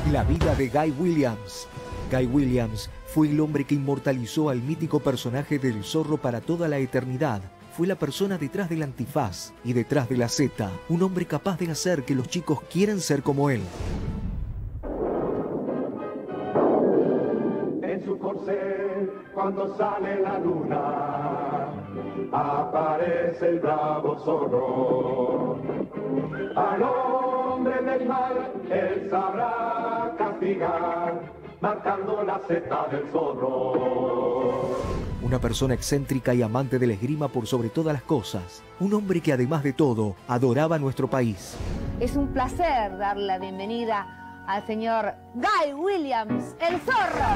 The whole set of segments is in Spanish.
La vida de Guy Williams. Guy Williams fue el hombre que inmortalizó al mítico personaje del Zorro para toda la eternidad. Fue la persona detrás del antifaz y detrás de la Z. Un hombre capaz de hacer que los chicos quieran ser como él. En su corcel, cuando sale la luna, aparece el bravo zorro. Al hombre del mal, él sabrá castigar, marcando la Z del zorro. Una persona excéntrica y amante del esgrima por sobre todas las cosas. Un hombre que además de todo, adoraba nuestro país. Es un placer dar la bienvenida al señor Guy Williams, el Zorro.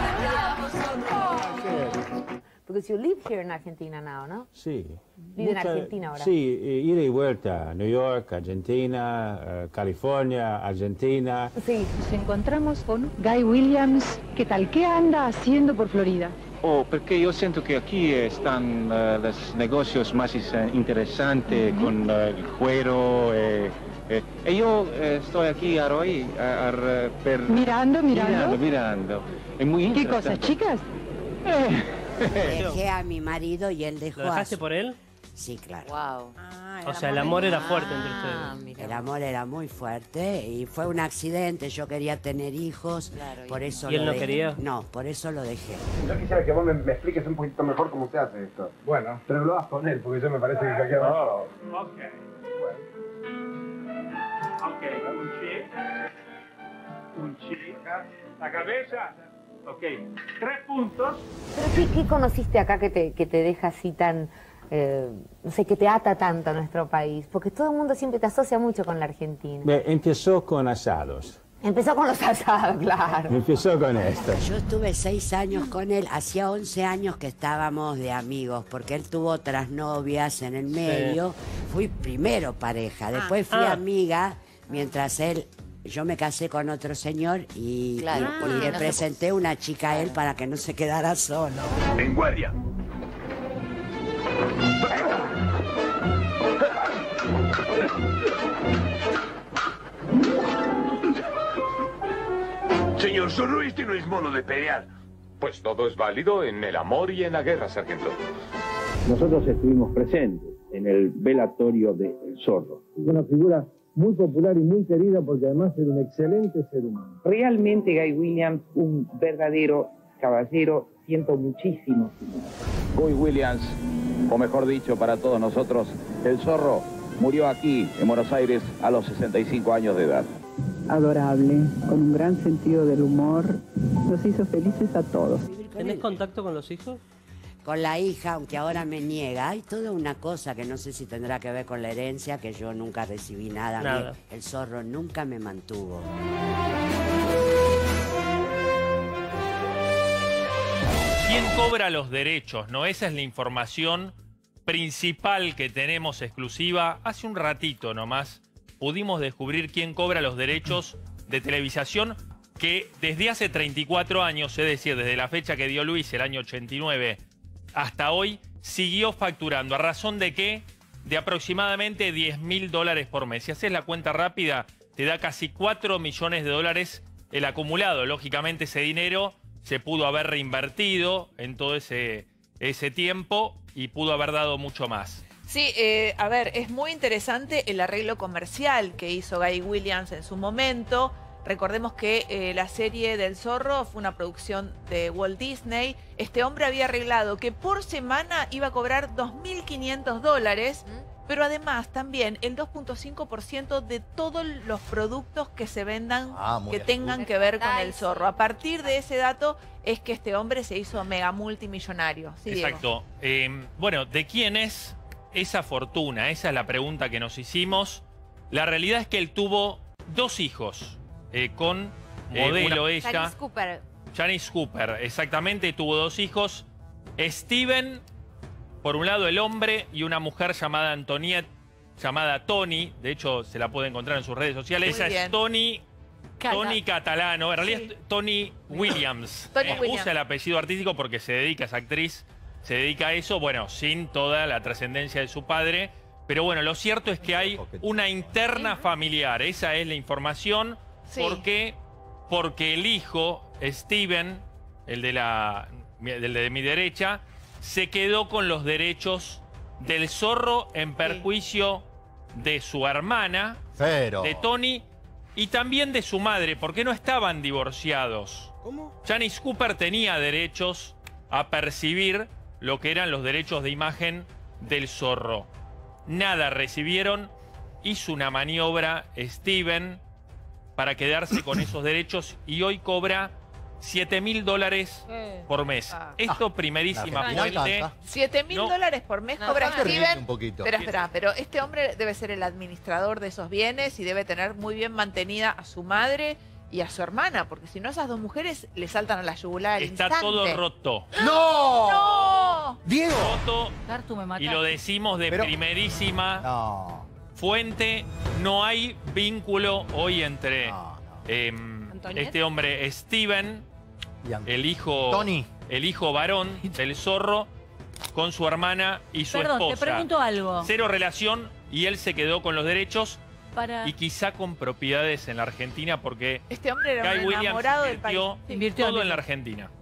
Because you live here in Argentina now, ¿no? Sí. Vive en Argentina ahora. Sí, ida y vuelta. New York, Argentina, California, Argentina. Sí. Nos encontramos con Guy Williams. ¿Qué tal? ¿Qué anda haciendo por Florida? Oh, perché io sento che qui stanno los negocios más interesantes con il cuero e io sto aquí hoy mirando. Es muy ¿Qué cosas, chicas? Dejé a mi marido y él dejó. ¿Lo dejaste por él? Sí, claro. Wow. O sea, el amor era fuerte entre ustedes. El amor era muy fuerte y fue un accidente. Yo quería tener hijos, por eso ¿Y él lo no dejé. quería? No, por eso lo dejé. Yo quisiera que vos me expliques un poquito mejor cómo se hace esto. Bueno, pero lo vas con él, porque yo me parece que cualquier... Ok. Un chi, la cabeza. Ok, 3 puntos. Pero ¿qué conociste acá que te deja así tan, no sé, que te ata tanto a nuestro país? Porque todo el mundo siempre te asocia mucho con la Argentina. Empezó con asados. Empezó con los asados, claro. Empezó con esto. Yo estuve 6 años con él, hacía 11 años que estábamos de amigos, porque él tuvo otras novias en el medio. Fui primero pareja, después fui amiga, mientras yo me casé con otro señor y le presenté una chica a él para que no se quedara solo. En guardia. Señor Zorro, este no es modo de pelear. Pues todo es válido en el amor y en la guerra, sargento. Nosotros estuvimos presentes en el velatorio del Zorro. Una figura muy popular y muy querida porque además era un excelente ser humano. Realmente Guy Williams, un verdadero caballero, siento muchísimo. Guy Williams, o mejor dicho para todos nosotros, el Zorro, murió aquí en Buenos Aires a los 65 años de edad. Adorable, con un gran sentido del humor, nos hizo felices a todos. ¿Tenés contacto con los hijos? Con la hija, aunque ahora me niega. Hay toda una cosa que no sé si tendrá que ver con la herencia, que yo nunca recibí nada. Nada. El Zorro nunca me mantuvo. ¿Quién cobra los derechos? ¿No? Esa es la información principal que tenemos exclusiva. Hace un ratito nomás pudimos descubrir quién cobra los derechos de televisación que desde hace 34 años, es decir, desde la fecha que dio Luis, el año 89, hasta hoy, siguió facturando. ¿A razón de qué? De aproximadamente $10.000 por mes. Si haces la cuenta rápida, te da casi 4 millones de dólares el acumulado. Lógicamente ese dinero se pudo haber reinvertido en todo ese tiempo y pudo haber dado mucho más. Sí, a ver, es muy interesante el arreglo comercial que hizo Guy Williams en su momento. Recordemos que la serie del Zorro fue una producción de Walt Disney. Este hombre había arreglado que por semana iba a cobrar $2.500, pero además también el 2.5% de todos los productos que se vendan que tengan que ver con el Zorro. A partir de ese dato es que este hombre se hizo mega multimillonario. ¿Sí, exacto. Bueno, ¿de quién es esa fortuna? Esa es la pregunta que nos hicimos. La realidad es que él tuvo 2 hijos. Con modelo ella. Janice Cooper. Janice Cooper, exactamente, tuvo 2 hijos. Steven, por un lado el hombre, y una mujer llamada Antoniette, llamada Toni. De hecho, se la puede encontrar en sus redes sociales. Ella es Toni Catalano. En realidad es Toni Williams. Usa el apellido artístico porque se dedica, es actriz, se dedica a eso, bueno, sin toda la trascendencia de su padre. Pero bueno, lo cierto es que hay una interna familiar. Esa es la información. Sí. Porque porque el hijo, Steven, el de mi derecha, se quedó con los derechos del zorro en perjuicio de su hermana, de Tony, y también de su madre, porque no estaban divorciados. ¿Cómo? Janice Cooper tenía derechos a percibir lo que eran los derechos de imagen del zorro. Nada recibieron, hizo una maniobra Steven para quedarse con esos derechos y hoy cobra $7.000 por mes. Esto primerísima fuente. $7.000 por mes cobra Steven. Un poquito. Espera, pero este hombre debe ser el administrador de esos bienes y debe tener muy bien mantenida a su madre y a su hermana, porque si no, esas dos mujeres le saltan a la yugular al Está instante. todo roto. ¡No! ¡No! ¡Diego! Roto, Cartu, me mataste. y lo decimos de primerísima fuente. No hay vínculo hoy entre este hombre Steven, el hijo varón del zorro, con su hermana y su Perdón, esposa. te pregunto algo. Cero relación y él se quedó con los derechos Para... y quizá con propiedades en la Argentina porque este hombre era Guy un Williams enamorado del país. invirtió todo en la Argentina.